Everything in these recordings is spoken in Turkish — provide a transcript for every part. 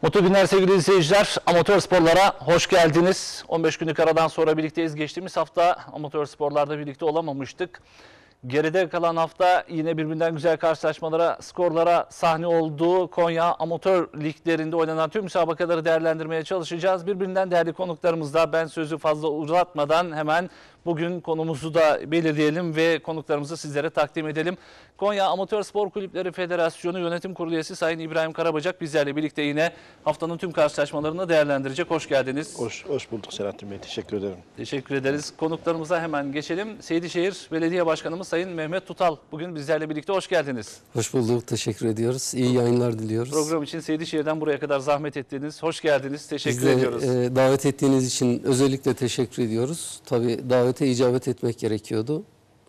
Mutlu günler sevgili izleyiciler. Amatör sporlara hoş geldiniz. 15 günlük aradan sonra birlikteyiz. Geçtiğimiz hafta amatör sporlarda birlikte olamamıştık. Geride kalan hafta yine birbirinden güzel karşılaşmalara, skorlara sahne olduğu Konya amatör liglerinde oynanan tüm müsabakaları değerlendirmeye çalışacağız. Birbirinden değerli konuklarımızla ben sözü fazla uzatmadan hemen bugün konumuzu da belirleyelim ve konuklarımızı sizlere takdim edelim. Konya Amatör Spor Kulüpleri Federasyonu Yönetim Kurulu Üyesi Sayın İbrahim Karabacak bizlerle birlikte yine haftanın tüm karşılaşmalarını değerlendirecek. Hoş geldiniz. Hoş bulduk Selahattin Bey. Teşekkür ederim. Teşekkür ederiz. Konuklarımıza hemen geçelim. Seydişehir Belediye Başkanımız Sayın Mehmet Tutal bugün bizlerle birlikte. Hoş geldiniz. Hoş bulduk. Teşekkür ediyoruz. İyi yayınlar diliyoruz. Program için Seydişehir'den buraya kadar zahmet ettiniz. Hoş geldiniz. Teşekkür ediyoruz. Davet ettiğiniz için özellikle teşekkür ediyoruz. Tabii davete icabet etmek gerekiyordu.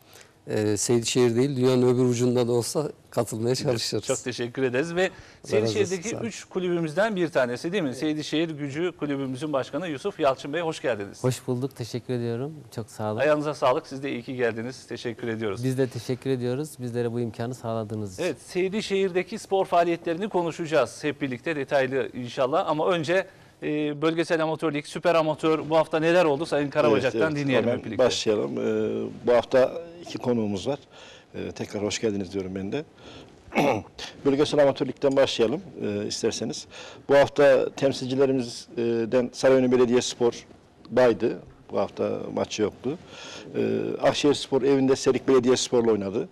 Seydişehir değil, dünyanın öbür ucunda da olsa katılmaya çalışırız. Çok teşekkür ederiz ve Seydişehir'deki 3 kulübümüzden bir tanesi değil mi? Seydişehir Gücü Kulübümüzün başkanı Yusuf Yalçın Bey, hoş geldiniz. Hoş bulduk, teşekkür ediyorum. Çok sağ olun. Ayağınıza sağlık, siz de iyi ki geldiniz. Teşekkür ediyoruz. Biz de teşekkür ediyoruz, bizlere bu imkanı sağladığınız için. Evet, Seydişehir'deki spor faaliyetlerini konuşacağız hep birlikte detaylı inşallah. Ama önce bölgesel amatör lig, süper amatör bu hafta neler oldu Sayın Karabacak'tan dinleyelim hep birlikte. Başlayalım. Bu hafta iki konuğumuz var. Tekrar hoş geldiniz diyorum ben de. Bölgesel amatör ligden başlayalım isterseniz. Bu hafta temsilcilerimizden Sarayönü Belediyespor baydı. Bu hafta maçı yoktu. Akşehirspor evinde Serik Belediyespor'la oynadı.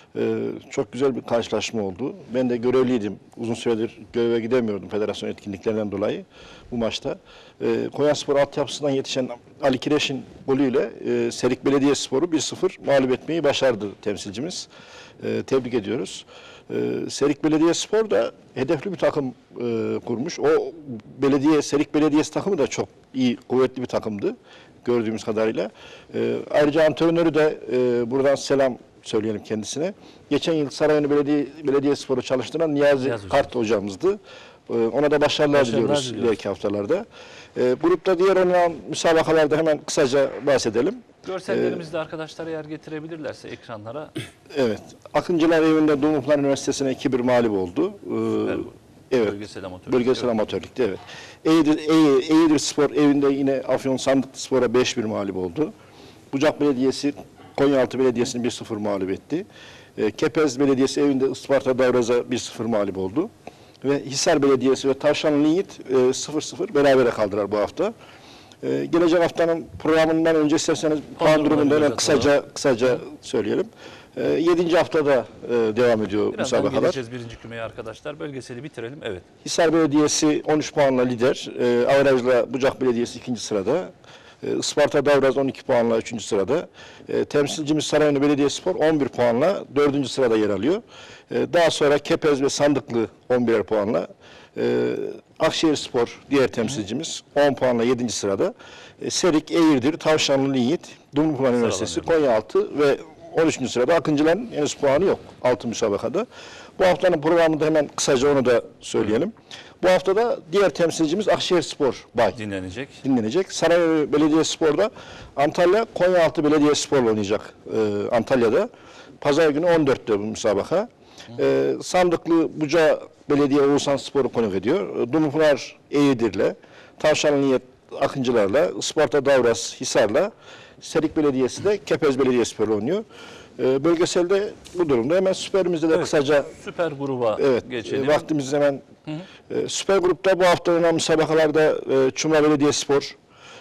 Çok güzel bir karşılaşma oldu. Ben de görevliydim. Uzun süredir göreve gidemiyordum federasyon etkinliklerinden dolayı bu maçta. Konyaspor altyapısından yetişen Ali Kireç'in golüyle Serik Belediyespor'u 1-0 mağlup etmeyi başardı temsilcimiz. Tebrik ediyoruz. Serik Belediyespor da hedefli bir takım kurmuş. O Serik Belediyesi takımı da çok iyi, kuvvetli bir takımdı gördüğümüz kadarıyla. Ayrıca antrenörü de buradan selam söyleyelim kendisine. Geçen yıl Sarayönü Belediyespor'u çalıştıran Niyazi Kart hocamızdı. Ona da başarılar diliyoruz ileriki haftalarda. Grupta diğer oynanan müsabakalarda hemen kısaca bahsedelim. Görsellerimizi de arkadaşlar eğer getirebilirlerse ekranlara. Evet. Akıncılar evinde Dumlupınar Üniversitesi'ne 2-1 mağlup oldu. Evet. Bölgesel amatörlükte evet. Eğirdir Spor evinde yine Afyon Sandıklı Spor'a 5-1 mağlup oldu. Bucak Belediyesi Konyaaltı Belediyesi'ni 1-0 mağlup etti. Kepez Belediyesi evinde Isparta Davraz'a 1-0 mağlup oldu. Ve Hisar Belediyesi ve Tavşanlı Yiğit 0-0 berabere kaldılar bu hafta. Gelecek haftanın programından önce isterseniz puan durumunda hemen kısaca söyleyelim. 7. haftada devam ediyor müsabakalar. Birazdan geleceğiz birinci kümeye arkadaşlar. Bölgeseli bitirelim. Evet. Hisar Belediyesi 13 puanla lider. Averajla Bucak Belediyesi 2. sırada. Isparta Davraz 12 puanla 3. sırada. Temsilcimiz Sarayönü Belediyespor 11 puanla 4. sırada yer alıyor. Daha sonra Kepez ve Sandıklı 11'er puanla. Akşehirspor diğer temsilcimiz 10 puanla 7. sırada. Serik, Eğirdir, Tavşanlı Yiğit, Dumlupınar Üniversitesi, Konyaaltı ve 13. sırada Akıncıların henüz puanı yok 6 müsabakada. Bu haftanın programında hemen kısaca onu da söyleyelim. Bu haftada diğer temsilcimiz Akşehirspor bay dinlenecek. Sarayönü Belediyespor'da Antalya Konyaaltı Belediyespor'la oynayacak Antalya'da. Pazar günü 14'te bu müsabaka. Sandıklı Buca Belediye Oğuzhan Spor'u konuk ediyor. Dumlupınar Eğirdir'le, Tavşanlı Niyet Akıncılar'la, Isparta Davraz Hisar'la, Serik Belediyesi de Kepez Belediyespor'la oynuyor. Bölgeselde bu durumda. Hemen süperimizde de kısaca süper gruba geçelim. Vaktimiz hemen süper grupta bu hafta oynanan müsabakalarda Çumra Belediyespor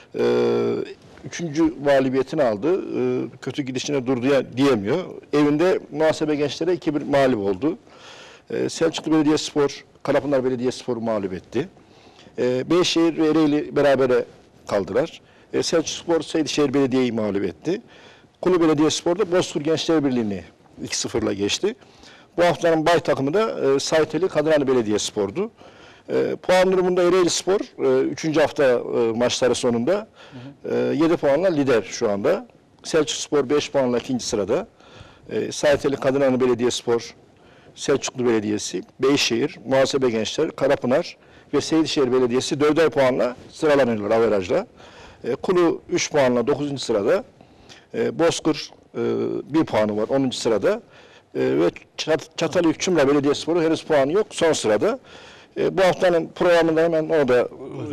3. mağlubiyetini aldı. Kötü gidişine dur diyemiyor. Evinde Muhasebe Gençler'e 2-1 mağlup oldu. Selçuklu Belediyespor Karapınar Belediyespor'u mağlup etti. Beyşehir ve Ereğli berabere kaldılar. Selçukspor Seydişehir Belediye'yi mağlup etti. Kulu Belediyespor'da Bozkır Gençler Birliği'ni 2-0'la geçti. Bu haftanın bay takımı da Sayteli Kadıranlı Belediyespor'du. Puan durumunda Ereğlispor 3. hafta maçları sonunda 7 puanla lider şu anda. Selçukspor 5 puanla 2. sırada. Sayteli Kadıranlı Belediyespor, Selçuklu Belediyesi, Beyşehir, Muhasebe Gençler, Karapınar ve Seydişehir Belediyesi 4'er puanla sıralanıyorlar averajla. Kulu 3 puanla 9. sırada. Bozkır 1 puanı var 10. sırada. Ve Çatalhöyük Çumra Belediyespor'u henüz puanı yok son sırada. Bu haftanın programında hemen orada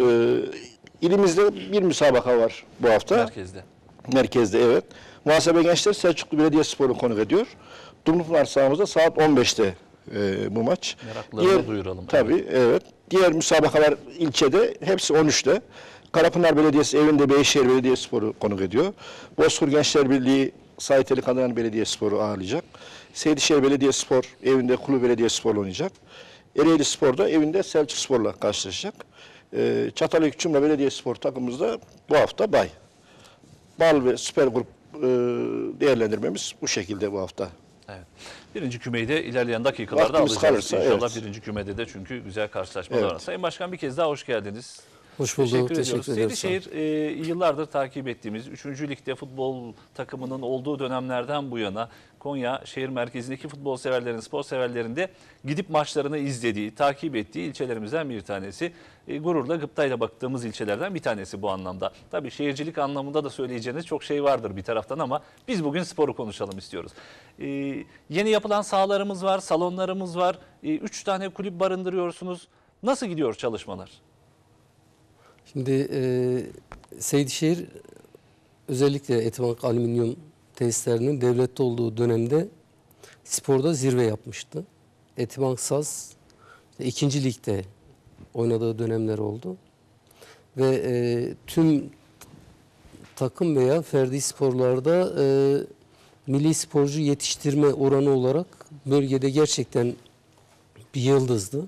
ilimizde bir müsabaka var bu hafta. Merkezde. Merkezde, evet. Muhasebe Gençler Selçuklu Belediyespor'u konuk ediyor. Dumlupınar sahamızda saat 15'te bu maç. Meraklarını duyuralım. Tabii, evet. Diğer müsabakalar ilçede, hepsi 13'te. Karapınar Belediyesi evinde Beyşehir Belediyespor'u konuk ediyor. Bozkır Gençler Birliği Saiteli Kadınan Belediyespor'u ağırlayacak. Seydişehir Belediyespor evinde Kulu Belediyespor'la oynayacak. Ereğli Spor da evinde Selçukspor'la karşılaşacak. Çatalhöyük Cumhuriyet Belediyespor takımımız da bu hafta bay. Bal ve Süper Grup değerlendirmemiz bu şekilde bu hafta. Evet. Birinci kümeyi de ilerleyen dakikalarda Vaktimiz alacağız. kalırsa, İnşallah evet. birinci kümede de çünkü güzel karşılaşmalar var. Evet. Sayın Başkan bir kez daha hoş geldiniz. Hoş bulduk. Teşekkür ediyoruz. Seydişehir yıllardır takip ettiğimiz 3. Lig'de futbol takımının olduğu dönemlerden bu yana Konya şehir merkezindeki futbol severlerin, spor severlerin de gidip maçlarını izlediği, takip ettiği ilçelerimizden bir tanesi. Gururla gıptayla baktığımız ilçelerden bir tanesi bu anlamda. Tabii şehircilik anlamında da söyleyeceğiniz çok şey vardır bir taraftan ama biz bugün sporu konuşalım istiyoruz. Yeni yapılan sahalarımız var, salonlarımız var. 3 tane kulüp barındırıyorsunuz. Nasıl gidiyor çalışmalar? Şimdi Seydişehir özellikle Etibank Alüminyum tesislerinin devlette olduğu dönemde sporda zirve yapmıştı. Etibank Saz 2. Lig'de oynadığı dönemler oldu. Ve tüm takım veya ferdi sporlarda milli sporcu yetiştirme oranı olarak bölgede gerçekten bir yıldızdı.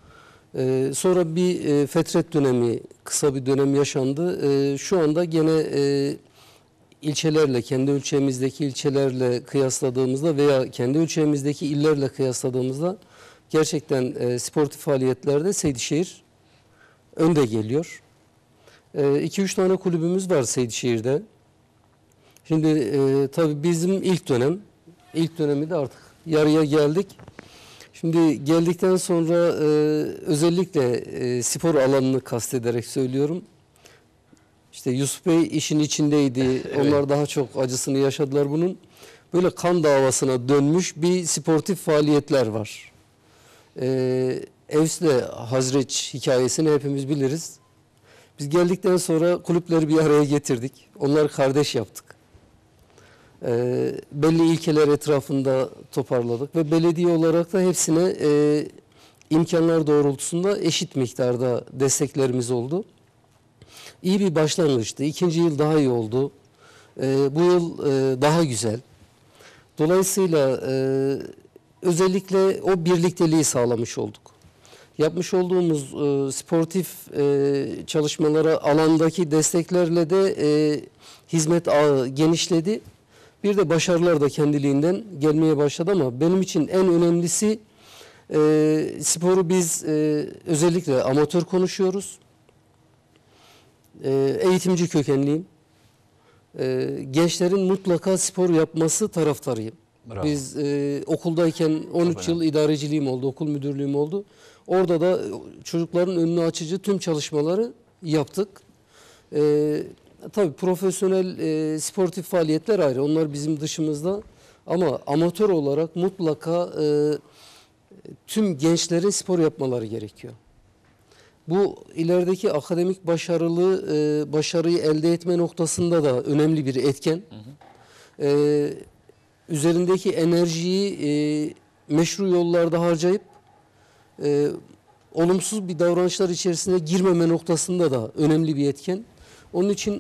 Sonra bir fetret dönemi, kısa bir dönem yaşandı. Şu anda gene ilçelerle, kendi ölçeğimizdeki ilçelerle kıyasladığımızda veya kendi ölçeğimizdeki illerle kıyasladığımızda gerçekten sportif faaliyetlerde Seydişehir önde geliyor. 2-3 tane kulübümüz var Seydişehir'de. Şimdi tabii bizim ilk dönemi de artık yarıya geldik. Şimdi geldikten sonra özellikle spor alanını kastederek söylüyorum. İşte Yusuf Bey işin içindeydi. Evet. Onlar daha çok acısını yaşadılar bunun. Böyle kan davasına dönmüş bir sportif faaliyetler var. Evs'le Hazreç hikayesini hepimiz biliriz. Biz geldikten sonra kulüpleri bir araya getirdik. Onları kardeş yaptık. Belli ilkeler etrafında toparladık ve belediye olarak da hepsine imkanlar doğrultusunda eşit miktarda desteklerimiz oldu. İyi bir başlangıçtı. 2. yıl daha iyi oldu. Bu yıl daha güzel. Dolayısıyla özellikle o birlikteliği sağlamış olduk. Yapmış olduğumuz sportif çalışmalara alandaki desteklerle de hizmet ağı genişledi. Bir de başarılar da kendiliğinden gelmeye başladı ama benim için en önemlisi sporu biz özellikle amatör konuşuyoruz. Eğitimci kökenliyim. Gençlerin mutlaka spor yapması taraftarıyım. Bravo. Biz okuldayken 13 yıl idareciliğim oldu, okul müdürlüğüm oldu. Orada da çocukların önünü açıcı tüm çalışmaları yaptık. Tabii profesyonel sportif faaliyetler ayrı. Onlar bizim dışımızda. Ama amatör olarak mutlaka tüm gençlerin spor yapmaları gerekiyor. Bu ilerideki akademik başarıyı elde etme noktasında da önemli bir etken. Üzerindeki enerjiyi meşru yollarda harcayıp olumsuz bir davranışlar içerisine girmeme noktasında da önemli bir etken. Onun için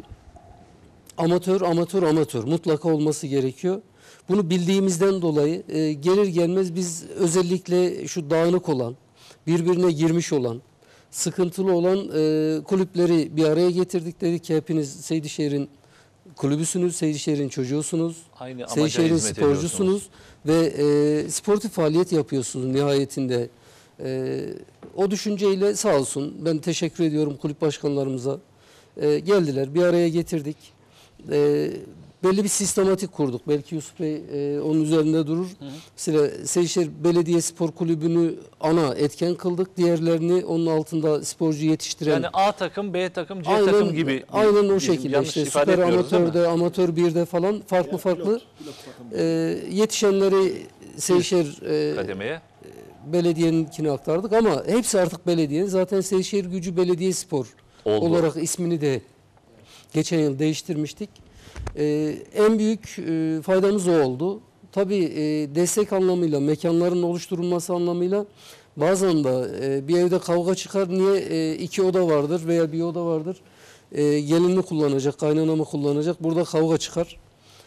amatör mutlaka olması gerekiyor. Bunu bildiğimizden dolayı gelir gelmez biz özellikle şu dağınık olan, birbirine girmiş olan, sıkıntılı olan kulüpleri bir araya getirdik. Dedik ki hepiniz Seydişehir'in kulübüsünüz, Seydişehir'in çocuğusunuz, Aynı Seydişehir'in hizmet sporcusunuz ve sportif faaliyet yapıyorsunuz nihayetinde. O düşünceyle sağ olsun ben teşekkür ediyorum kulüp başkanlarımıza. Geldiler, bir araya getirdik. Belli bir sistematik kurduk. Belki Yusuf Bey onun üzerinde durur. Mesela Seydişehir Belediye Spor Kulübü'nü ana etken kıldık. Diğerlerini onun altında sporcu yetiştiren. Yani A takım, B takım, C takım gibi. Aynen o bizim şekilde. yanlış İşte ifade süper etmiyoruz değil mi? amatörde, amatör 1'de falan farklı yetişenleri Seydişehir Kademeye. belediyeninkini aktardık ama hepsi artık belediyenin. Zaten Seydişehir Gücü Belediyespor Oldu. olarak ismini de geçen yıl değiştirmiştik. En büyük faydamız o oldu. Tabii destek anlamıyla, mekanların oluşturulması anlamıyla bazen de bir evde kavga çıkar. Niye? İki oda vardır veya bir oda vardır. Gelin mi kullanacak, kaynana mı kullanacak? Burada kavga çıkar.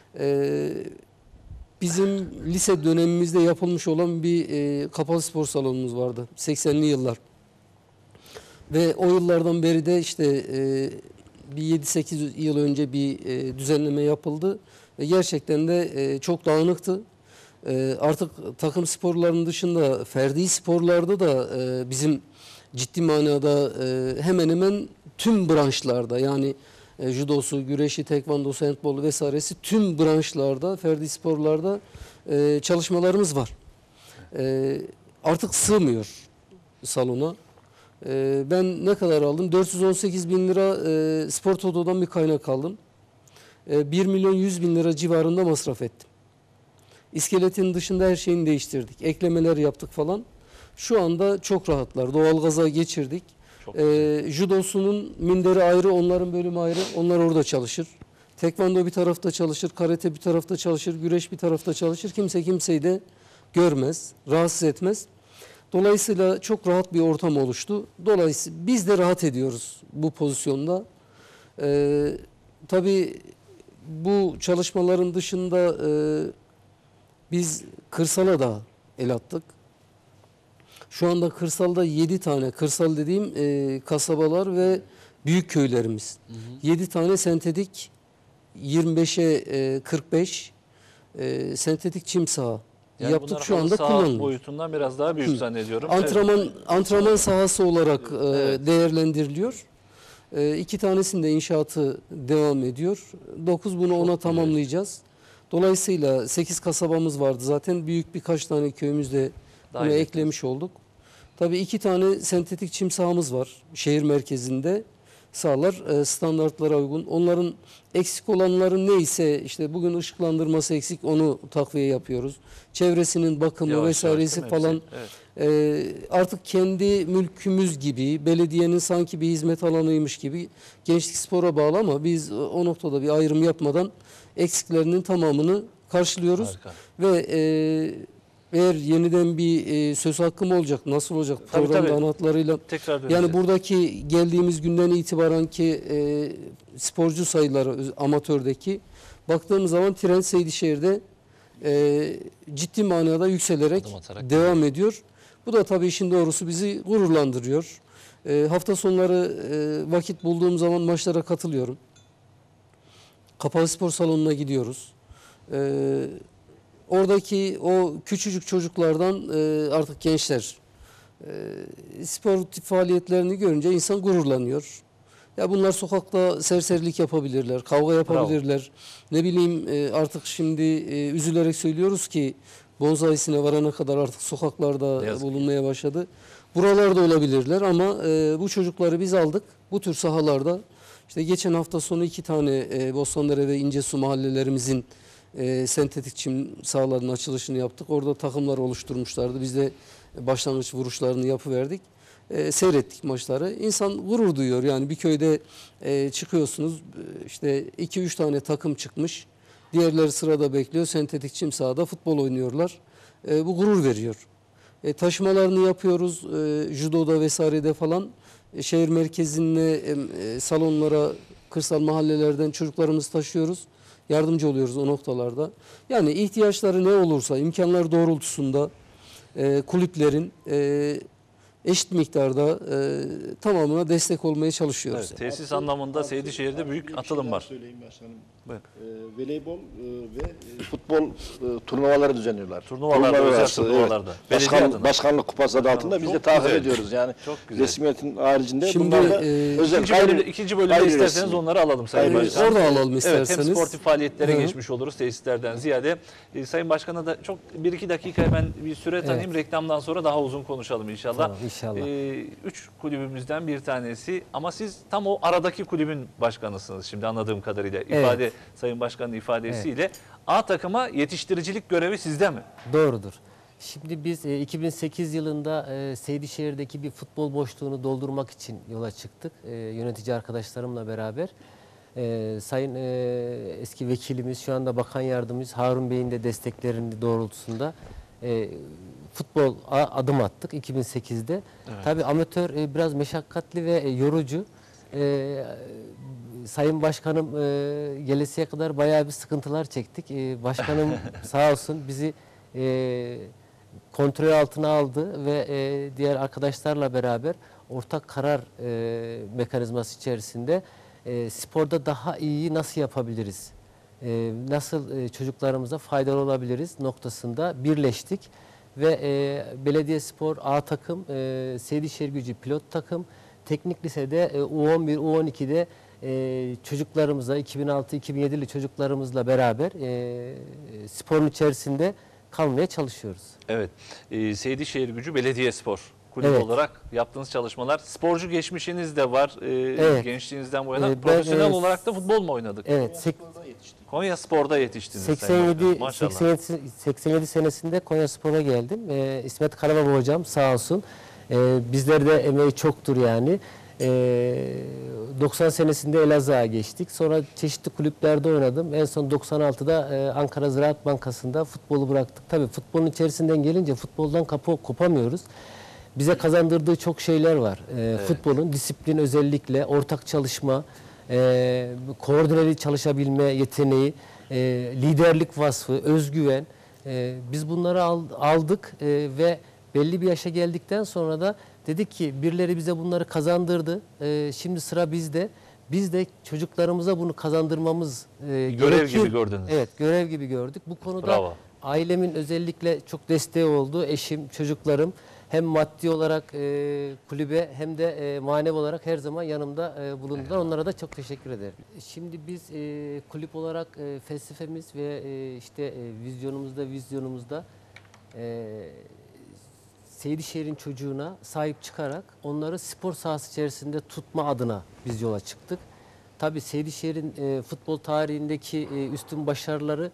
Bizim lise dönemimizde yapılmış olan bir kapalı spor salonumuz vardı. 80'li yıllar. Ve o yıllardan beri de işte bir 7-8 yıl önce bir düzenleme yapıldı. Ve gerçekten de çok dağınıktı. Artık takım sporlarının dışında ferdi sporlarda da bizim ciddi manada hemen hemen tüm branşlarda yani judosu, güreşi, tekvandosu, handbolu vesairesi tüm branşlarda, ferdi sporlarda çalışmalarımız var. Artık sığmıyor salona. Ben ne kadar aldım? 418 bin lira Spor Toto'dan bir kaynak aldım. 1 milyon 100 bin lira civarında masraf ettim. İskeletin dışında her şeyini değiştirdik. Eklemeler yaptık falan. Şu anda çok rahatlar. Doğalgaza geçirdik. Judosunun minderi ayrı, onların bölümü ayrı. Onlar orada çalışır. Tekvando bir tarafta çalışır, karate bir tarafta çalışır, güreş bir tarafta çalışır. Kimse kimseyi de görmez, rahatsız etmez. Dolayısıyla çok rahat bir ortam oluştu. Dolayısıyla biz de rahat ediyoruz bu pozisyonda. Tabii bu çalışmaların dışında biz kırsala da el attık. Şu anda kırsalda 7 tane, kırsal dediğim kasabalar ve büyük köylerimiz. 7 tane sentetik 25'e 45 sentetik çim saha Yani yaptık, bunlar şu halı anda saha kullanılıyor. boyutundan biraz daha büyük zannediyorum. Antrenman sahası olarak Evet. değerlendiriliyor. 2 tanesinin de inşaatı devam ediyor. 9 bunu ona tamamlayacağız. Dolayısıyla 8 kasabamız vardı zaten. Büyük birkaç tane köyümüzde bunu Dahil eklemiş olduk. Tabii 2 tane sentetik çim sahamız var şehir merkezinde. Sahalar standartlara uygun. Onların eksik olanların neyse işte bugün ışıklandırması eksik, onu takviye yapıyoruz. Çevresinin bakımı Yavaş vesairesi yavaş değil mi falan hepsi? Evet. artık kendi mülkümüz gibi, belediyenin sanki bir hizmet alanıymış gibi Gençlik Spor'a bağlı ama biz o noktada bir ayrım yapmadan eksiklerinin tamamını karşılıyoruz. Harika. Ve eğer yeniden bir söz hakkım olacak, nasıl olacak Tabii, program tabii. anahtarıyla. Tekrar döneceğiz. Yani buradaki geldiğimiz günden itibaren ki sporcu sayıları amatördeki baktığımız zaman trend Seydişehir'de ciddi manada yükselerek Adım atarak devam ediyor. Bu da tabii işin doğrusu bizi gururlandırıyor. Hafta sonları vakit bulduğum zaman maçlara katılıyorum. Kapalı spor salonuna gidiyoruz. Oradaki o küçücük çocuklardan artık gençler sportif faaliyetlerini görünce insan gururlanıyor. Ya bunlar sokakta serserilik yapabilirler, kavga yapabilirler. Ne bileyim artık şimdi üzülerek söylüyoruz ki bonsaisine varana kadar artık sokaklarda bulunmaya başladı. Buralarda olabilirler ama bu çocukları biz aldık. Bu tür sahalarda işte geçen hafta sonu 2 tane Bostanlıdere ve İncesu mahallelerimizin sentetik çim sahalarının açılışını yaptık. Orada takımlar oluşturmuşlardı. Biz de başlangıç vuruşlarını yapıverdik. Seyrettik maçları. İnsan gurur duyuyor. Yani bir köyde çıkıyorsunuz işte 2-3 tane takım çıkmış. Diğerleri sırada bekliyor. Sentetik çim sahada futbol oynuyorlar. Bu gurur veriyor. Taşımalarını yapıyoruz. Judoda vesairede falan. Şehir merkezine, salonlara, kırsal mahallelerden çocuklarımızı taşıyoruz. Yardımcı oluyoruz o noktalarda. Yani ihtiyaçları ne olursa imkanlar doğrultusunda kulüplerin eşit miktarda tamamına destek olmaya çalışıyoruz. Evet, tesis anlamında Seydişehir'de büyük atılım var. Söyleyeyim başkanım. Buyurun. Voleybol ve futbol turnuvaları düzenliyorlar. Turnuvalarda, özel arası, turnuvalarda. Belediye adına. Başkanlık kupası adı altında biz de Çok takip güzel. ediyoruz. Yani Çok güzel. resmiyetin haricinde Şimdi, bunlar da özel İkinci bölümde gayri isterseniz resmi. onları alalım Sayın Gayri Başkan. orada alalım Evet, hem isterseniz. sportif faaliyetlere Hı. geçmiş oluruz tesislerden ziyade. Sayın Başkan'a da çok 1-2 dakika hemen bir süre tanıyayım. Reklamdan sonra daha uzun konuşalım inşallah. Tamam, inşallah. 3 kulübümüzden bir tanesi ama siz tam o aradaki kulübün başkanısınız şimdi anladığım kadarıyla. İfade, Sayın Başkan'ın ifadesiyle. A takıma yetiştiricilik görevi sizde mi? Doğrudur. Şimdi biz 2008 yılında Seydişehir'deki bir futbol boşluğunu doldurmak için yola çıktık. Yönetici arkadaşlarımla beraber. Sayın eski vekilimiz, şu anda bakan yardımcımız Harun Bey'in de desteklerinin doğrultusunda futbol adım attık 2008'de. Evet. Tabii amatör biraz meşakkatli ve yorucu. Sayın Başkanım gelesiye kadar bayağı bir sıkıntılar çektik. Başkanım sağ olsun bizi kontrol altına aldı ve diğer arkadaşlarla beraber ortak karar mekanizması içerisinde sporda daha iyi nasıl yapabiliriz, nasıl çocuklarımıza faydalı olabiliriz noktasında birleştik ve Belediyespor A takım, Seydişehirgücü pilot takım, teknik lisede U11, U12'de çocuklarımıza 2006-2007'li çocuklarımızla beraber sporun içerisinde kalmaya çalışıyoruz. Evet. Seydişehirgücü Belediyespor Kulübü Evet. olarak yaptığınız çalışmalar, sporcu geçmişiniz de var. Evet. Gençliğinizden bu yana Ben, profesyonel olarak da futbol mu oynadık? Evet, Konyaspor'da yetiştiniz. Sayın Başkanım. Maşallah. 87 senesinde Konyaspor'a geldim. İsmet Karababa hocam sağ olsun. Bizler de emeği çoktur yani. 90 senesinde Elazığ'a geçtik. Sonra çeşitli kulüplerde oynadım. En son 96'da Ankara Ziraat Bankası'nda futbolu bıraktık. Tabii futbolun içerisinden gelince futboldan kopamıyoruz. Bize kazandırdığı çok şeyler var. Futbolun disiplin, özellikle ortak çalışma, koordineli çalışabilme yeteneği, liderlik vasfı, özgüven. Biz bunları aldık ve belli bir yaşa geldikten sonra da dedik ki birileri bize bunları kazandırdı. Şimdi sıra bizde. Biz de çocuklarımıza bunu kazandırmamız Görev gerekir. gibi gördünüz. Evet, görev gibi gördük. Bu konuda Bravo. ailemin özellikle çok desteği oldu. Eşim, çocuklarım hem maddi olarak kulübe hem de manevi olarak her zaman yanımda bulundular. Onlara da çok teşekkür ederim. Şimdi biz kulüp olarak felsefemiz ve vizyonumuzda Seydişehir'in çocuğuna sahip çıkarak onları spor sahası içerisinde tutma adına biz yola çıktık. Tabii Seydişehir'in futbol tarihindeki üstün başarıları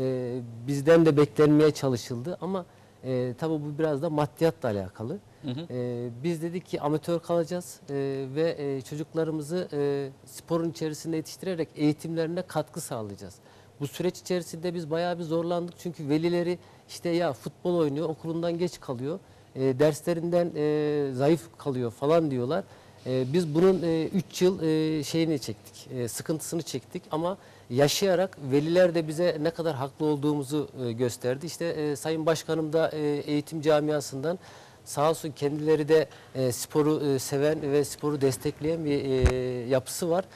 bizden de beklenmeye çalışıldı ama tabii bu biraz da maddiyatla alakalı. Biz dedik ki amatör kalacağız ve çocuklarımızı sporun içerisinde yetiştirerek eğitimlerine katkı sağlayacağız. Bu süreç içerisinde biz bayağı bir zorlandık çünkü velileri işte ya futbol oynuyor, okulundan geç kalıyor, derslerinden zayıf kalıyor falan diyorlar. Biz bunun 3 yıl şeyini çektik, sıkıntısını çektik ama yaşayarak veliler de bize ne kadar haklı olduğumuzu gösterdi. İşte Sayın Başkanım da eğitim camiasından sağ olsun, kendileri de sporu seven ve sporu destekleyen bir yapısı var.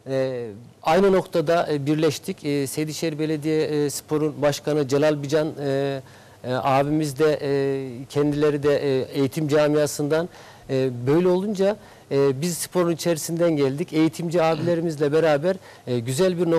Aynı noktada birleştik. Seydişehir Belediyespor'un başkanı Celal Bican abimiz de kendileri de eğitim camiasından. Böyle olunca biz sporun içerisinden geldik. Eğitimci abilerimizle beraber güzel bir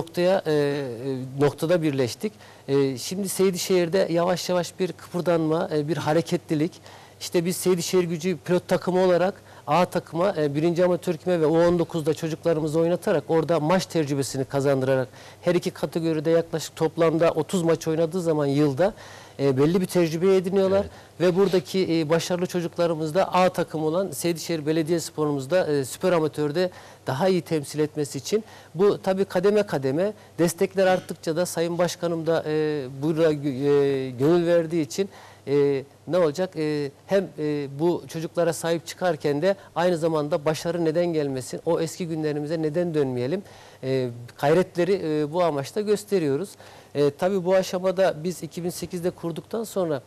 noktada birleştik. Şimdi Seydişehir'de yavaş yavaş bir kıpırdanma, bir hareketlilik. İşte biz Seydişehirgücü pilot takımı olarak A takıma 1. amatör küme ve U19'da çocuklarımızı oynatarak orada maç tecrübesini kazandırarak her iki kategoride yaklaşık toplamda 30 maç oynadığı zaman yılda belli bir tecrübe ediniyorlar. Evet. Ve buradaki başarılı çocuklarımız da A takım olan Seydişehir Belediyespor'umuzda süper amatörde daha iyi temsil etmesi için bu tabii kademe kademe destekler arttıkça da Sayın Başkanım da burada gönül verdiği için ne olacak? Hem bu çocuklara sahip çıkarken de aynı zamanda başarı neden gelmesin? O eski günlerimize neden dönmeyelim? Gayretleri bu amaçla gösteriyoruz. Tabii bu aşamada biz 2008'de kurduktan sonra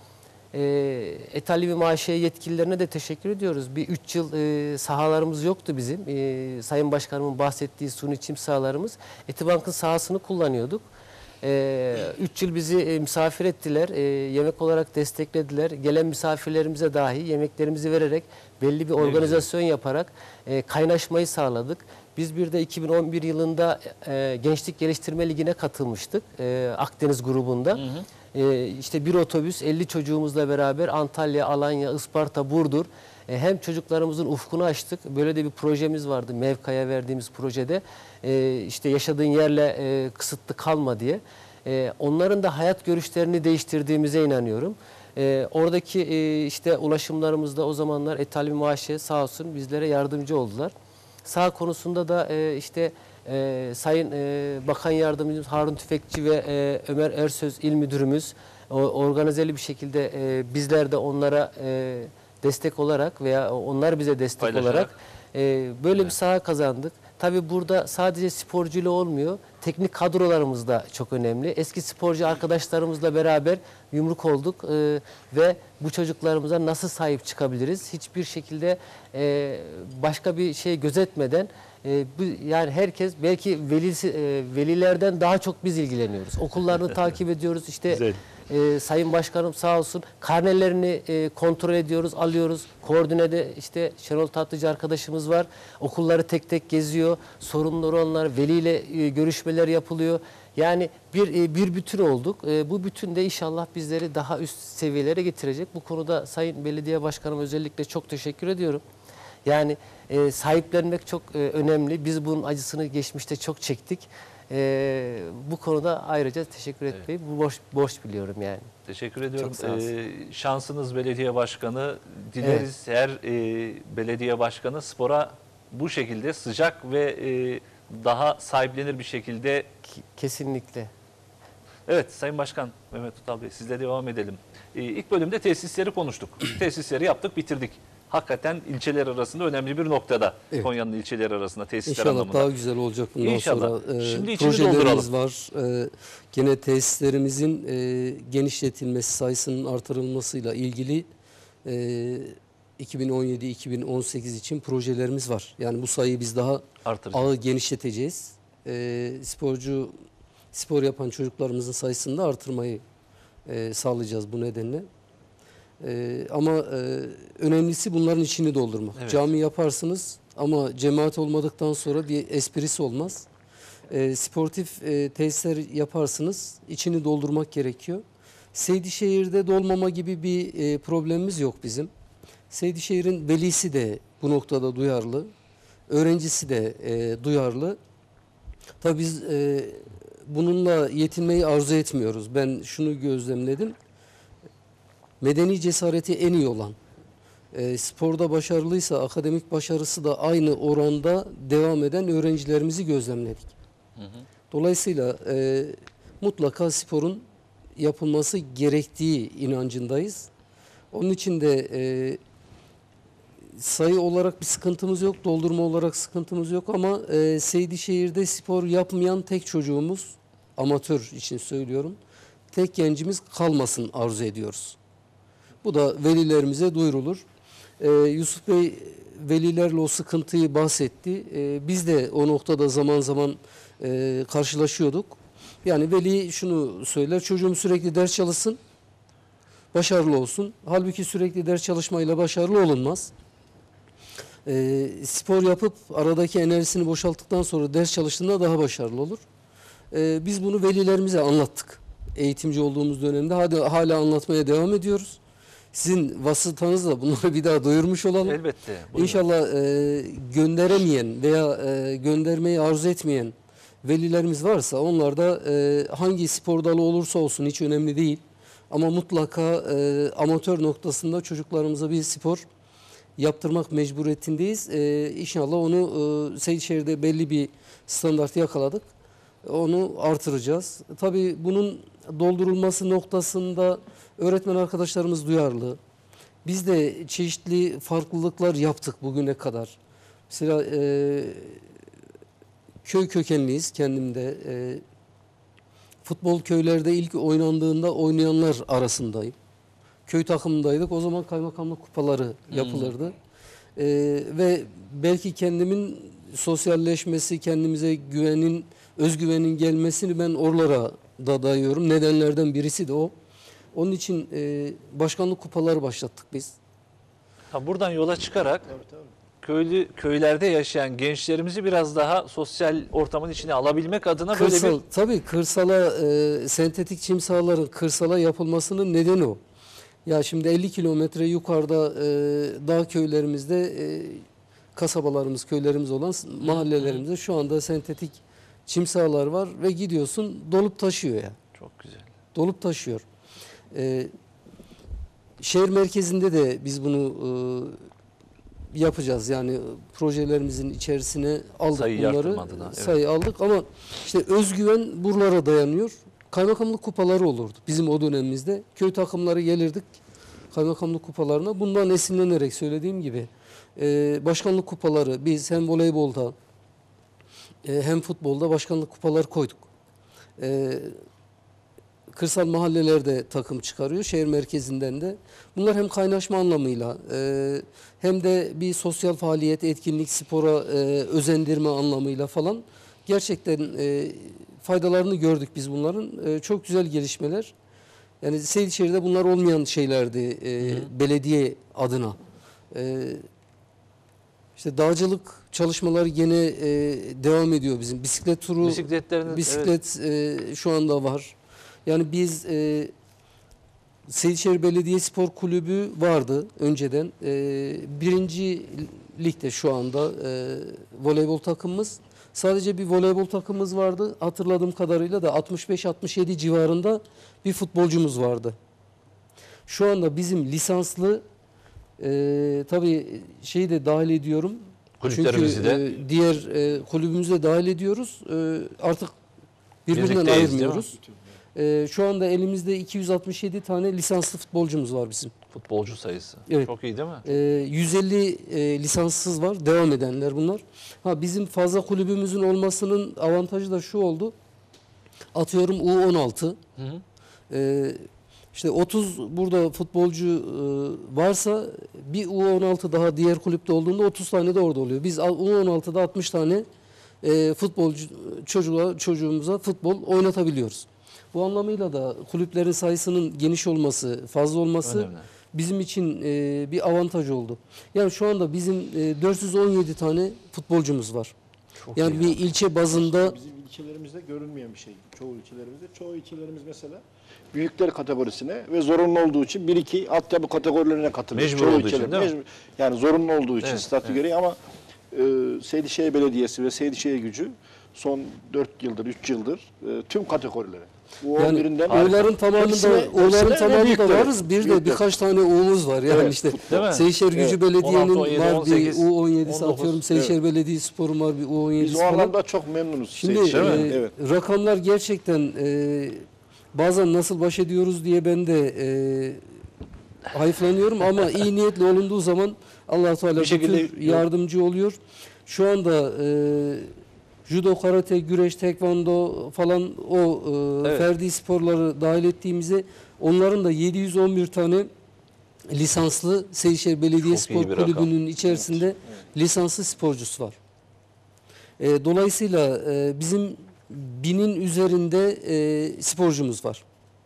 Etalimi Maaşiye yetkililerine de teşekkür ediyoruz. Bir 3 yıl sahalarımız yoktu bizim. Sayın Başkanımın bahsettiği suni çim sahalarımız. Etibank'ın sahasını kullanıyorduk. 3 yıl bizi misafir ettiler, yemek olarak desteklediler. Gelen misafirlerimize dahi yemeklerimizi vererek belli bir organizasyon yaparak kaynaşmayı sağladık. Biz bir de 2011 yılında Gençlik Geliştirme Ligi'ne katılmıştık Akdeniz grubunda. İşte bir otobüs 50 çocuğumuzla beraber Antalya, Alanya, Isparta, Burdur hem çocuklarımızın ufkunu açtık. Böyle de bir projemiz vardı Mevka'ya verdiğimiz projede. İşte yaşadığın yerle kısıtlı kalma diye. Onların da hayat görüşlerini değiştirdiğimize inanıyorum. Oradaki işte ulaşımlarımızda o zamanlar Etali Maaşı sağ olsun bizlere yardımcı oldular. Saha konusunda da işte Sayın Bakan Yardımcımız Harun Tüfekçi ve Ömer Ersöz İl Müdürümüz organizeli bir şekilde bizler de onlara destek olarak veya onlar bize destek Paylaşarak. olarak böyle bir saha kazandık. Tabii burada sadece sporcuyla olmuyor. Teknik kadrolarımız da çok önemli. Eski sporcu arkadaşlarımızla beraber yumruk olduk ve bu çocuklarımıza nasıl sahip çıkabiliriz? Hiçbir şekilde başka bir şey gözetmeden yani herkes belki velilerden daha çok biz ilgileniyoruz. Okullarını takip ediyoruz. İşte Güzel. Sayın Başkanım sağ olsun karnelerini kontrol ediyoruz, alıyoruz. Koordinede işte Şenol Tatlıcı arkadaşımız var. Okulları tek tek geziyor. Sorunları onlar, veliyle görüşmeler yapılıyor. Yani bir bütün olduk. Bu bütün de inşallah bizleri daha üst seviyelere getirecek. Bu konuda Sayın Belediye Başkanım özellikle çok teşekkür ediyorum. Yani sahiplenmek çok önemli. Biz bunun acısını geçmişte çok çektik. Bu konuda ayrıca teşekkür etmeyi bu borç biliyorum yani. Teşekkür ediyorum. Çok sağ olsun. Şansınız belediye başkanı. Dileriz her belediye başkanı spora bu şekilde sıcak ve daha sahiplenir bir şekilde. Kesinlikle. Evet Sayın Başkan Mehmet Utal Bey sizle devam edelim. İlk bölümde tesisleri konuştuk. Tesisleri yaptık, bitirdik. Hakikaten ilçeler arasında önemli bir noktada. Evet. Konya'nın ilçeleri arasında tesisler İnşallah anlamında. daha güzel olacak bundan İnşallah. sonra. Şimdi içini Projelerimiz dolduralım. var. Gene tesislerimizin genişletilmesi, sayısının artırılmasıyla ilgili 2017-2018 için projelerimiz var. Yani bu sayıyı biz daha Artıracağız. genişleteceğiz. Spor yapan çocuklarımızın sayısını da artırmayı sağlayacağız bu nedenle. Ama önemlisi bunların içini doldurmak. Evet. Cami yaparsınız ama cemaat olmadıktan sonra bir esprisi olmaz. Sportif tesisler yaparsınız, içini doldurmak gerekiyor. Seydişehir'de dolmama gibi bir problemimiz yok bizim. Seydişehir'in velisi de bu noktada duyarlı, öğrencisi de duyarlı. Tabii biz bununla yetinmeyi arzu etmiyoruz. Ben şunu gözlemledim. Medeni cesareti en iyi olan, sporda başarılıysa akademik başarısı da aynı oranda devam eden öğrencilerimizi gözlemledik. Dolayısıyla mutlaka sporun yapılması gerektiği inancındayız. Onun için de sayı olarak bir sıkıntımız yok, doldurma olarak sıkıntımız yok ama Seydişehir'de spor yapmayan tek çocuğumuz, amatör için söylüyorum, tek gencimiz kalmasın arzu ediyoruz. Bu da velilerimize duyurulur. Yusuf Bey velilerle o sıkıntıyı bahsetti. Biz de o noktada zaman zaman karşılaşıyorduk. Yani veli şunu söyler, çocuğum sürekli ders çalışsın, başarılı olsun. Halbuki sürekli ders çalışmayla başarılı olunmaz. Spor yapıp aradaki enerjisini boşalttıktan sonra ders çalıştığında daha başarılı olur. Biz bunu velilerimize anlattık. Eğitimci olduğumuz dönemde hala anlatmaya devam ediyoruz. Sizin vasıtanızla bunları bir daha duyurmuş olalım. Elbette. Buyurun. İnşallah gönderemeyen veya göndermeyi arzu etmeyen velilerimiz varsa onlar da hangi spor dalı olursa olsun hiç önemli değil. Ama mutlaka amatör noktasında çocuklarımıza bir spor yaptırmak mecburiyetindeyiz. İnşallah onu Seydişehir'de belli bir standart yakaladık. Onu artıracağız. Tabii bunun doldurulması noktasında öğretmen arkadaşlarımız duyarlı. Biz de çeşitli farklılıklar yaptık bugüne kadar. Mesela köy kökenliyiz kendim de. Futbol köylerde ilk oynandığında oynayanlar arasındayım. Köy takımındaydık. O zaman kaymakamlık kupaları yapılırdı. Ve belki kendimin sosyalleşmesi, kendimize özgüvenin gelmesini ben oralara da dayıyorum. Nedenlerden birisi de o. Onun için başkanlık kupaları başlattık biz. Buradan yola çıkarak köylerde yaşayan gençlerimizi biraz daha sosyal ortamın içine alabilmek adına böyle bir... Tabii kırsala, sentetik çim sahaların kırsala yapılmasının nedeni o. Ya şimdi 50 kilometre yukarıda dağ köylerimizde, kasabalarımız, köylerimiz olan mahallelerimizde şu anda sentetik çim sahalar var ve gidiyorsun dolup taşıyor ya. Çok güzel. Dolup taşıyor. şehir merkezinde de biz bunu yapacağız. Yani projelerimizin içerisine aldık Sayıyı bunları. arttırma adına, evet. Sayı aldık ama işte özgüven buralara dayanıyor. Kaymakamlık kupaları olurdu bizim o dönemimizde. Köy takımları gelirdik kaymakamlık kupalarına. Bundan esinlenerek söylediğim gibi başkanlık kupaları biz hem voleybolda hem futbolda başkanlık kupaları koyduk. Kırsal mahallelerde takım çıkarıyor, şehir merkezinden de. Bunlar hem kaynaşma anlamıyla hem de bir sosyal faaliyet, etkinlik, spora özendirme anlamıyla falan gerçekten faydalarını gördük biz bunların. Çok güzel gelişmeler. Yani Seydişehir'de bunlar olmayan şeylerdi belediye adına. İşte dağcılık çalışmaları gene devam ediyor bizim. Bisiklet turu, Bisikletlerin, bisiklet şu anda var. Yani biz Seydişehir Belediye Spor Kulübü vardı önceden. Birinci ligde şu anda voleybol takımımız. Sadece bir voleybol takımımız vardı. Hatırladığım kadarıyla da 65-67 civarında bir futbolcumuz vardı. Şu anda bizim lisanslı tabii şeyi de dahil ediyorum. Kulüplerimizi Çünkü de. diğer kulübümüzü de dahil ediyoruz. Artık birbirinden Birlikteyiz, ayırmıyoruz. Şu anda elimizde 267 tane lisanslı futbolcumuz var bizim. futbolcu sayısı. Evet. Çok iyi değil mi? 150 lisanssız var. Devam edenler bunlar. Bizim fazla kulübümüzün olmasının avantajı da şu oldu. Atıyorum U16. Hı hı. İşte 30 burada futbolcu varsa bir U16 daha diğer kulüpte olduğunda 30 tane de orada oluyor. Biz U16'da 60 tane futbolcu çocuğumuza futbol oynatabiliyoruz. Bu anlamıyla da kulüplerin sayısının geniş olması, fazla olması Önemli. bizim için bir avantaj oldu. Yani şu anda bizim 417 tane futbolcumuz var. Çok Yani iyi bir ya. ilçe bazında Bizim ilçelerimizde görünmeyen bir şey. Çoğu ilçelerimiz mesela büyükler kategorisine ve zorunlu olduğu için 1-2 altyapı kategorilerine katılıyor. Mecbur olduğu için, değil mi? Yani zorunlu olduğu için Evet, statü evet. gereği ama Seydişehir Belediyesi ve Seydişehir Gücü son 4 yıldır, 3 yıldır tüm kategorilere. Bu yani 11'inden onların tamamında büyüklere. varız. Bir de Büyüklere. birkaç tane U'muz var. Yani Evet, işte Değil mi? Seydişehir Gücü Evet. Belediye'nin 16, 17, var 18, bir U17'si 19. atıyorum. Seydişehir Belediyespor'un var bir Biz U17'si o falan. anlamda çok memnunuz. Şimdi Seydişehir'den. Evet. rakamlar gerçekten bazen nasıl baş ediyoruz diye ben de hayıflanıyorum ama iyi niyetli olunduğu zaman Allah-u Teala Bir şekilde bütün yardımcı oluyor. Şu anda judo, karate, güreş, tekvando falan o Evet. ferdi sporları dahil ettiğimizde onların da 711 tane lisanslı Seydişehir Belediye Çok iyi Spor bir rakam. Kulübü'nün içerisinde lisanslı sporcusu var. Dolayısıyla bizim 1000'in üzerinde sporcumuz var.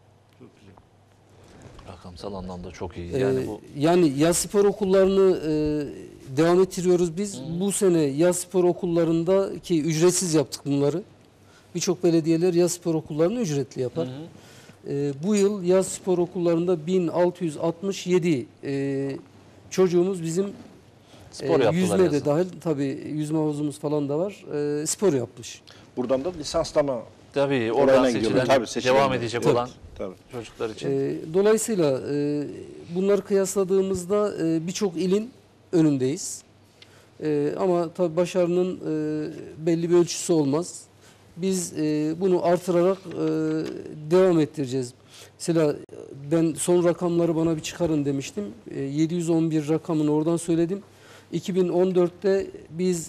Rakamsal anlamda çok iyi. Yani bu Yani yaz spor okullarını devam ettiriyoruz biz. Bu sene yaz spor okullarında ki ücretsiz yaptık bunları. Birçok belediyeler yaz spor okullarını ücretli yapar. Bu yıl yaz spor okullarında 1667 çocuğumuz bizim spor yaptılar yüzme de yazın. dahil tabii yüzme havuzumuz falan da var. Spor yapmış. Buradan da lisanslama Tabii olayına oradan gidiyorlar. seçilen, Tabii, seçilen devam de. edecek Evet, olan tabii. çocuklar için. Dolayısıyla bunları kıyasladığımızda birçok ilin önündeyiz. Ama tabii başarının belli bir ölçüsü olmaz. Biz bunu artırarak devam ettireceğiz. Mesela ben son rakamları bana bir çıkarın demiştim. 711 rakamını oradan söyledim. 2014'te biz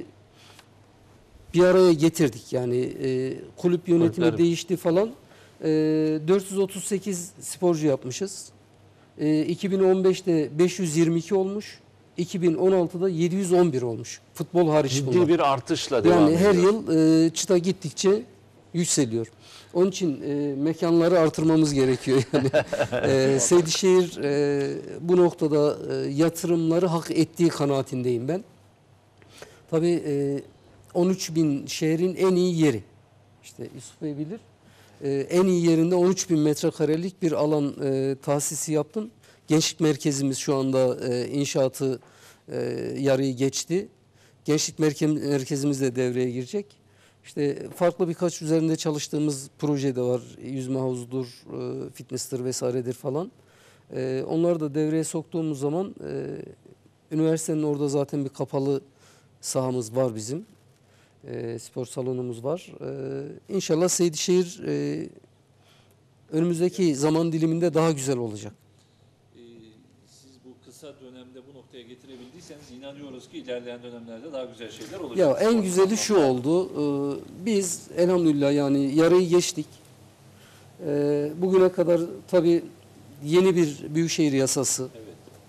bir araya getirdik. Yani kulüp yönetimi Kulüpler- değişti falan. 438 sporcu yapmışız. 2015'te 522 olmuş. 2016'da 711 olmuş. Futbol hariç Ciddi bunlar. bir artışla devam Yani her ediyor. yıl çıta gittikçe yükseliyor. Onun için mekanları artırmamız gerekiyor. Yani Seydişehir bu noktada yatırımları hak ettiği kanaatindeyim ben. Tabii 13 bin şehrin en iyi yeri. İşte Yusuf Bey bilir. En iyi yerinde 13 bin metrekarelik bir alan tahsisi yaptım. Gençlik merkezimiz şu anda inşaatı yarıyı geçti. Gençlik merkezimiz de devreye girecek. İşte farklı birkaç üzerinde çalıştığımız proje de var. Yüzme havuzudur, fitness'tır vesairedir falan. Onları da devreye soktuğumuz zaman üniversitenin orada zaten bir kapalı sahamız var bizim. Spor salonumuz var. İnşallah Seydişehir önümüzdeki zaman diliminde daha güzel olacak. Siz bu kısa dönemde bu noktaya getirebildiyseniz inanıyoruz ki ilerleyen dönemlerde daha güzel şeyler olacak. Ya en güzeli şu oldu. Biz elhamdülillah yani yarıyı geçtik. Bugüne kadar tabii yeni bir büyükşehir yasası. Evet.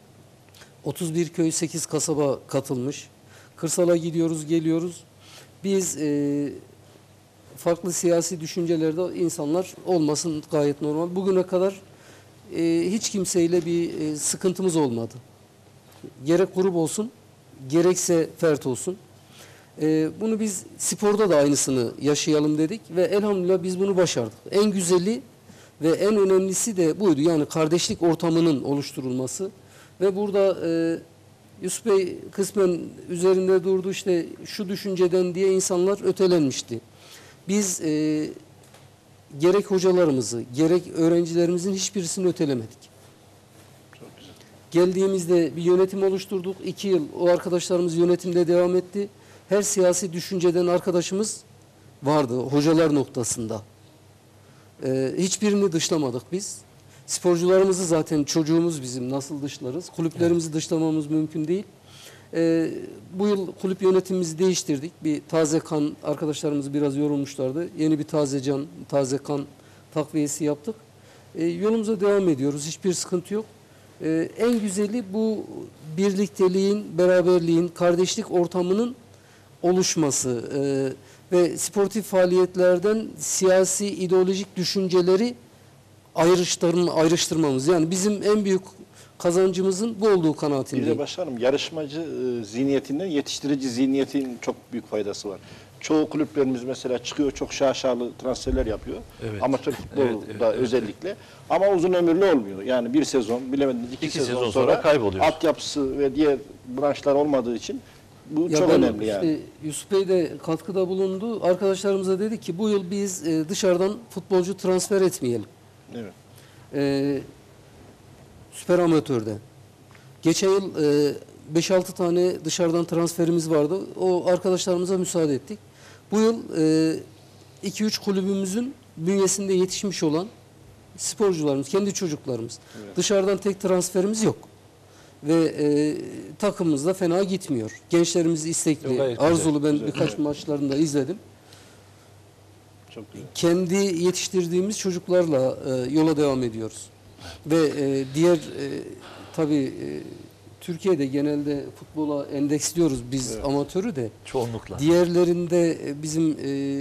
31 köy 8 kasaba katılmış. Kırsala gidiyoruz geliyoruz. Biz farklı siyasi düşüncelerde insanlar olmasın gayet normal. Bugüne kadar hiç kimseyle bir sıkıntımız olmadı. Gerek grup olsun, gerekse fert olsun. Bunu biz sporda da aynısını yaşayalım dedik ve elhamdülillah biz bunu başardık. En güzeli ve en önemlisi de buydu. Yani kardeşlik ortamının oluşturulması ve burada Yusuf Bey kısmen üzerinde durdu, işte şu düşünceden diye insanlar ötelenmişti. Biz gerek hocalarımızı gerek öğrencilerimizin hiçbirisini ötelemedik. Çok güzel. Geldiğimizde bir yönetim oluşturduk. 2 yıl o arkadaşlarımız yönetimde devam etti. Her siyasi düşünceden arkadaşımız vardı hocalar noktasında. Hiçbirini dışlamadık biz. Sporcularımızı zaten çocuğumuz bizim, nasıl dışlarız? Kulüplerimizi dışlamamız mümkün değil. Bu yıl kulüp yönetimimizi değiştirdik. Bir taze kan, arkadaşlarımız biraz yorulmuşlardı. Yeni bir taze can, taze kan takviyesi yaptık. Yolumuza devam ediyoruz. Hiçbir sıkıntı yok. En güzeli bu birlikteliğin, beraberliğin, kardeşlik ortamının oluşması ve sportif faaliyetlerden siyasi, ideolojik düşünceleri ayrıştırmamız. Yani bizim en büyük kazancımızın bu olduğu Bir kanaatindeyim. de başkanım yarışmacı zihniyetinden yetiştirici zihniyetin çok büyük faydası var. Çoğu kulüplerimiz mesela çıkıyor çok şaşalı transferler yapıyor. Evet. Amatör futbolda özellikle. Ama uzun ömürlü olmuyor. Yani bir sezon bilemediniz iki sezon sonra kayboluyor. Altyapısı ve diğer branşlar olmadığı için bu Ya çok ben önemli yani. işte Yusuf Bey de katkıda bulundu. Arkadaşlarımıza dedi ki bu yıl biz dışarıdan futbolcu transfer etmeyelim. Evet. Süper amatörde. Geçen yıl 5-6 tane dışarıdan transferimiz vardı. O arkadaşlarımıza müsaade ettik. Bu yıl 2-3 kulübümüzün bünyesinde yetişmiş olan sporcularımız, kendi çocuklarımız. Evet. Dışarıdan tek transferimiz yok. Ve takımımız da fena gitmiyor. Gençlerimiz istekli, Yok, gayet güzel, arzulu. Ben güzel. birkaç Evet. maçlarında izledim. Çok güzel. Kendi yetiştirdiğimiz çocuklarla yola devam ediyoruz. Ve diğer tabii Türkiye'de genelde futbola endeksliyoruz biz Evet. amatörü de. Çoğunlukla. Diğerlerinde bizim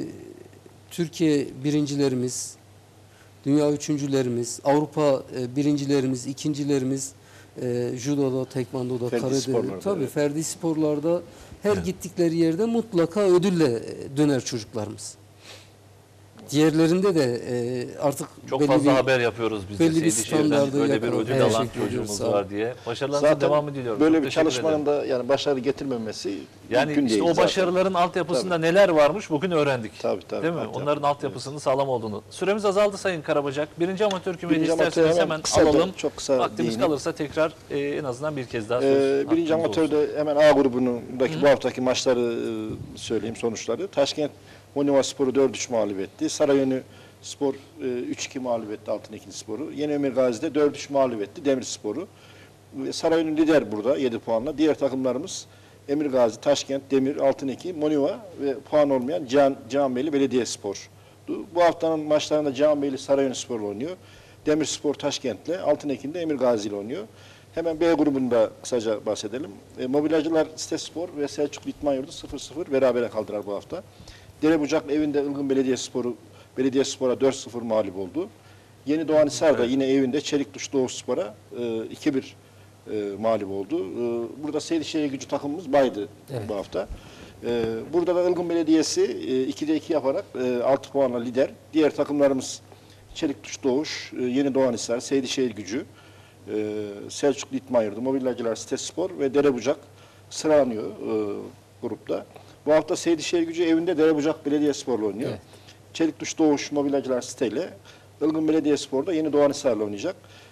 Türkiye birincilerimiz, dünya üçüncülerimiz, Avrupa birincilerimiz, ikincilerimiz, judoda, tekvandoda, Ferdi karatede, sporlarda, tabii evet. ferdi sporlarda her gittikleri yerde mutlaka ödülle döner çocuklarımız. Diğerlerinde de artık Çok belli fazla bir- haber yapıyoruz biz de. belli bir Seydişehir'den standardı böyle bir yakaladık. ödül alan Teşekkür ediyoruz, çocuğumuz sağ olun. var diye. Başarılarınızın Zaten devamı diliyorum. böyle Çok bir teşekkür çalışmanın ederim. da yani başarı getirmemesi Yani mümkün işte değil o zaten. başarıların altyapısında neler varmış bugün öğrendik. Tabii, tabii, Değil mi? altyapı, Onların altyapısının sağlam olduğunu. Süremiz azaldı Sayın Karabacak. Birinci amatör kümeyi Birinci isterseniz amatör hemen kısa da, alalım. çok kısa Vaktimiz değineyim. kalırsa tekrar en azından bir kez daha söz Birinci hakkımız olsun. amatörde hemen A grubundaki bu haftaki maçları söyleyeyim sonuçları. Taşkent Moniva Spor'u 4-3 mağlup etti. Sarayönü Spor 3-2 mağlup etti Altınekili Spor'u. Yeni Ömür Gazi'de 4-3 mağlup etti Demir Spor'u. Sarayönü lider burada 7 puanla. Diğer takımlarımız Emir Gazi, Taşkent, Demir, Altıneki, Moniva ve puan olmayan Cihanbeyli Belediyespor. Bu haftanın maçlarında Cihanbeyli Sarayönü Spor'la oynuyor. Demir Spor Taşkent'le, Altıneki'nde Emir Gazi ile oynuyor. Hemen B grubunda kısaca bahsedelim. Mobilyacılar Sitespor ve Selçuk İtman Yurdu 0-0 berabere kaldılar bu hafta. Derebucak evinde Ilgın Belediyespor'a 4-0 mağlup oldu. Yeni Doğanhisar da yine evinde Çelikduş Doğuspor'a 2-1 mağlup oldu. Burada Seydişehir Gücü takımımız baydı bu hafta. Burada da Ilgın Belediyesi 2'de 2 yaparak 6 puanla lider. Diğer takımlarımız Çelikduş Doğuş, Yeni Doğanhisar, Seydişehir Gücü, Selçuklu İtman Yurdu, Mobilyacılar Sitespor ve Derebucak sıralanıyor grupta. Bu hafta Seydişehir Gücü evinde Derebucak Belediyespor'la oynuyor. Evet. Çelikduş Doğuş Mobilyacılar Site ile Ilgın Belediyespor'da Yeni Doğanhisar'la oynayacak.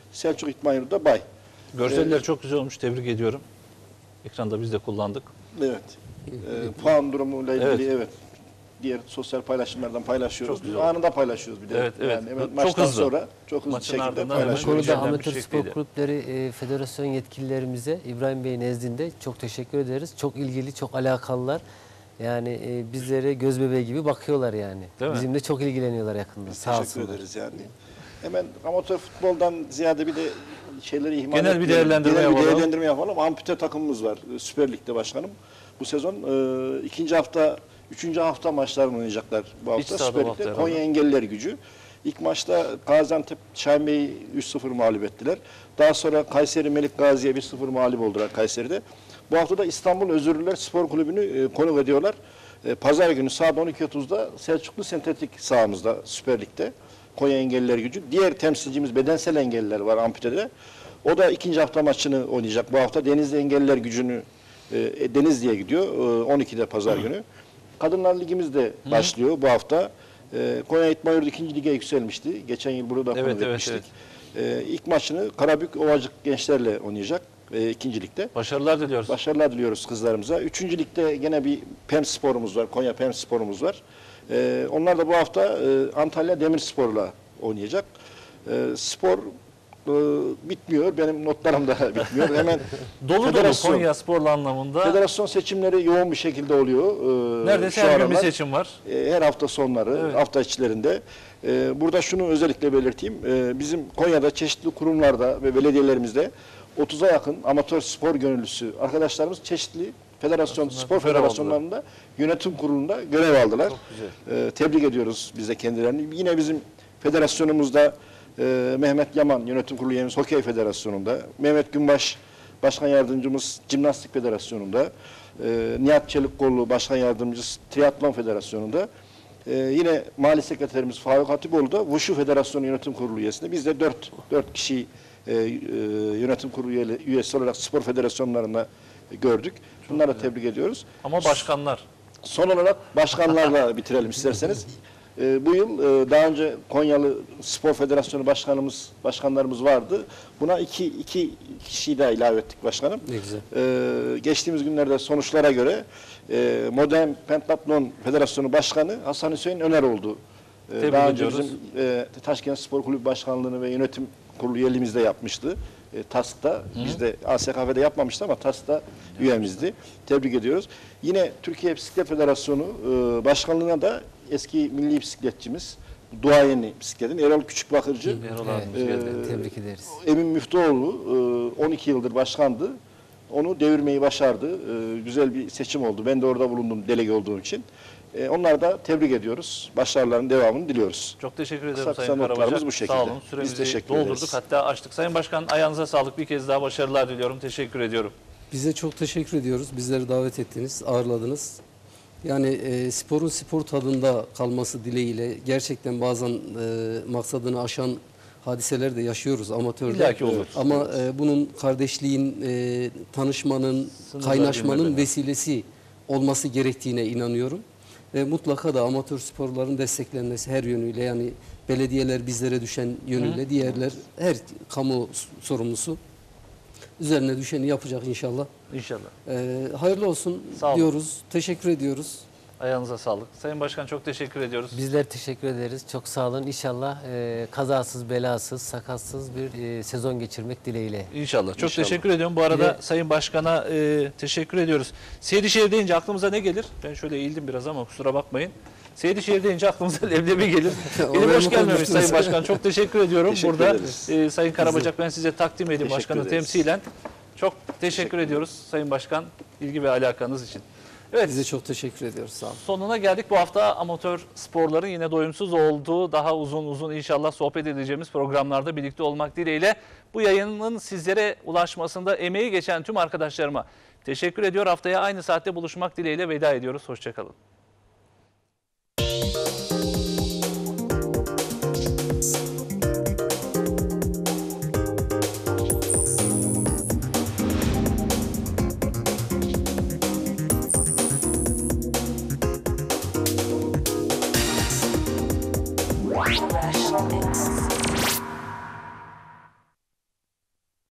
Selçuk İtmayur'da bay. Görseller çok güzel olmuş. Tebrik ediyorum. Ekranda biz de kullandık. Evet. Puan durumuyla ilgili Evet. evet. Diğer sosyal paylaşımlardan paylaşıyoruz. Çok güzel Anında paylaşıyoruz bir de. Evet, evet. Yani hemen Çok maçtan hızlı. sonra çok hızlı Maçın şekilde ardından hemen Bu paylaşıyoruz. Görüşenden konuda bir amatör spor şekliyle. kulüpleri federasyon yetkililerimize İbrahim Bey nezdinde çok teşekkür ederiz. Çok ilgili, çok alakalılar. Yani bizlere göz bebeği gibi bakıyorlar yani. Değil mi? Bizimle çok ilgileniyorlar yakında. Sağ Teşekkür olsunlar. ederiz yani. Hemen amatör futboldan ziyade bir de şeyleri ihmal Genel bir etmeyelim. değerlendirme Genel bir yapalım. değerlendirme yapalım. Ampute takımımız var Süper Lig'de başkanım. Bu sezon ikinci hafta, üçüncü hafta maçlarını oynayacaklar bu hafta sahada Süper bu hafta Lig'de. herhalde. Konya Engelliler Gücü. İlk maçta Gaziantep Şahin Bey'i 3-0 mağlup ettiler. Daha sonra Kayseri Melik Gazi'ye 1-0 mağlup oldular Kayseri'de. Bu hafta da İstanbul Özürlüler Spor Kulübü'nü konuk ediyorlar. Pazar günü saat 12.30'da Selçuklu Sentetik sahamızda Süper Lig'de. Konya Engelliler Gücü. Diğer temsilcimiz bedensel engelliler var amputede. O da ikinci hafta maçını oynayacak. Bu hafta Denizli Engelliler Gücü'nü Denizli'ye gidiyor. 12'de pazar günü. Kadınlar Ligimiz de başlıyor bu hafta. Konya İtmayurt 2. Lige yükselmişti. Geçen yıl burada Evet, konuk evet, etmiştik. İlk maçını Karabük Ovacık gençlerle oynayacak 2. ligde. Başarılar diliyoruz. Başarılar diliyoruz kızlarımıza. 3. ligde gene bir PEM sporumuz var. Konya PEM sporumuz var. Onlar da bu hafta Antalya Demirspor'la oynayacak. Spor bitmiyor. Benim notlarım da bitmiyor. Hemen Dolu federasyon- Konya sporlu anlamında. Federasyon seçimleri yoğun bir şekilde oluyor. Neredeyse şu her gün bir aralar. seçim var. Her hafta sonları, Evet. hafta içlerinde. Burada şunu özellikle belirteyim. Bizim Konya'da çeşitli kurumlarda ve belediyelerimizde 30'a yakın amatör spor gönüllüsü arkadaşlarımız çeşitli federasyon, spor görev federasyonlarında yönetim kurulunda görev aldılar. Çok güzel. Tebrik ediyoruz biz de kendilerini. Yine bizim federasyonumuzda Mehmet Yaman yönetim kurulu üyemiz Hokey Federasyonu'nda, Mehmet Günbaş Başkan Yardımcımız Jimnastik Federasyonu'nda, Nihat Çelikkollu Başkan Yardımcısı Triatlon Federasyonu'nda, yine Mali Sekreterimiz Faruk Hatipoğlu da Wushu Federasyonu Yönetim Kurulu üyesinde. Biz de 4 kişi yönetim kurulu üyesi olarak spor federasyonlarında gördük. Bunları da tebrik ediyoruz. Ama başkanlar. Son olarak başkanlarla bitirelim isterseniz. Bu yıl daha önce Konyalı Spor Federasyonu başkanlarımız vardı. Buna iki kişiyi daha ilave ettik başkanım. Ne güzel. Geçtiğimiz günlerde sonuçlara göre Modern Pentatlon Federasyonu Başkanı Hasan Hüseyin Öner oldu. Tebrik Daha önce ediyoruz. bizim Taşkent Spor Kulübü Başkanlığını ve yönetim kurulu üyeliğimizde yapmıştı. TASK'ta. Biz de ASKF'de yapmamıştı ama TASK'ta üyemizdi. Tebrik ediyoruz. Yine Türkiye Bisiklet Federasyonu Başkanlığına da eski milli bisikletçimiz, duayeni bisikletin Erol Küçükbakırcı, Erol Evet, abimiz geldi. tebrik ederiz. Emin Müftüoğlu 12 yıldır başkandı. Onu devirmeyi başardı. Güzel bir seçim oldu. Ben de orada bulundum delege olduğum için. Onları da tebrik ediyoruz. Başarıların devamını diliyoruz. Çok teşekkür ederim Kısa Sayın notlarımız Karabacak. bu şekilde. Sağ olun. Biz Süremizi teşekkür doldurduk. ederiz. Hatta açtık. Sayın Başkan ayağınıza sağlık. Bir kez daha başarılar diliyorum. Teşekkür ediyorum. Bize çok teşekkür ediyoruz. Bizleri davet ettiniz, ağırladınız. Yani sporun spor tadında kalması dileğiyle gerçekten bazen maksadını aşan hadiseler de yaşıyoruz amatörde. İlla ki olur. Ama bunun kardeşliğin, tanışmanın, Sınırlar kaynaşmanın bilmeden. vesilesi olması gerektiğine inanıyorum. Ve mutlaka da amatör sporların desteklenmesi her yönüyle, yani belediyeler bizlere düşen yönüyle, diğerler, her kamu sorumlusu üzerine düşeni yapacak inşallah. İnşallah. Hayırlı olsun Sağ olun. diyoruz. Teşekkür ediyoruz. Ayağınıza sağlık. Sayın Başkan çok teşekkür ediyoruz. Bizler teşekkür ederiz. Çok sağ olun. İnşallah kazasız, belasız, sakatsız bir sezon geçirmek dileğiyle. İnşallah. Çok İnşallah. teşekkür ediyorum. Bu arada Bir de- Sayın Başkan'a teşekkür ediyoruz. Seydişehir deyince aklımıza ne gelir? Ben şöyle eğildim biraz ama kusura bakmayın. Seydişehir deyince aklımıza leblebi gelir. Elim Oraya boş mı gelmemiş konuştunuz? Sayın Başkan. Çok teşekkür ediyorum. Teşekkür Burada ederiz. Sayın Karabacak ben size takdim edeyim Teşekkür başkanı ederiz. temsilen. Çok teşekkür ediyoruz Sayın Başkan ilgi ve alakanız için. Evet. Bize çok teşekkür ediyoruz. Sağ olun. Sonuna geldik. Bu hafta amatör sporların yine doyumsuz olduğu, daha uzun inşallah sohbet edeceğimiz programlarda birlikte olmak dileğiyle bu yayının sizlere ulaşmasında emeği geçen tüm arkadaşlarıma teşekkür ediyor. Haftaya aynı saatte buluşmak dileğiyle veda ediyoruz. Hoşçakalın. Rational